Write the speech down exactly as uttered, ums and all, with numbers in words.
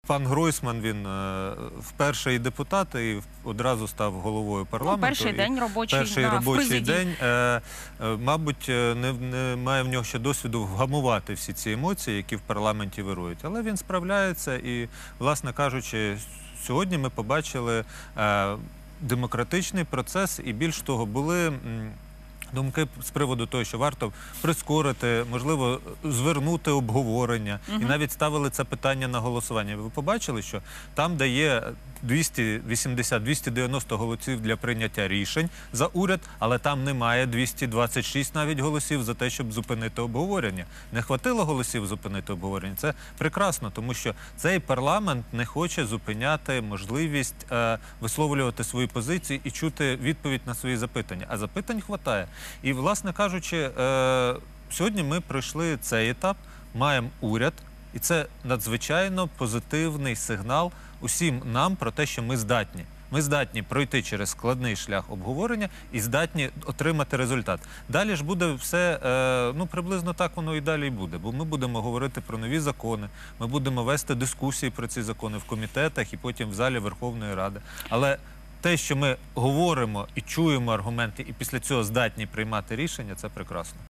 пан Гройсман, він е, вперше і депутат, і одразу став головою парламенту. Ну, перший день робочий, перший да, робочий день. Е, е, мабуть, не, не має в нього ще досвіду вгамувати всі ці емоції, які в парламенті вирують. Але він справляється і, власне кажучи, сьогодні ми побачили е, демократичний процес, і більш того, були м, думки з приводу того, що варто прискорити, можливо, звернути обговорення. Угу. І навіть ставили це питання на голосування. Ви побачили, що там, де є двісті вісімдесят - двісті дев'яносто голосів для прийняття рішень за уряд, але там немає двісті двадцять шість навіть голосів за те, щоб зупинити обговорення. Не хватило голосів зупинити обговорення. Це прекрасно, тому що цей парламент не хоче зупиняти можливість е, висловлювати свої позиції і чути відповідь на свої запитання. А запитань хватає. І, власне кажучи, е, сьогодні ми пройшли цей етап, маємо уряд, і це надзвичайно позитивний сигнал усім нам про те, що ми здатні. Ми здатні пройти через складний шлях обговорення і здатні отримати результат. Далі ж буде все, е, ну, приблизно так воно і далі буде. Бо ми будемо говорити про нові закони, ми будемо вести дискусії про ці закони в комітетах і потім в залі Верховної Ради. Але те, що ми говоримо і чуємо аргументи, і після цього здатні приймати рішення, це прекрасно.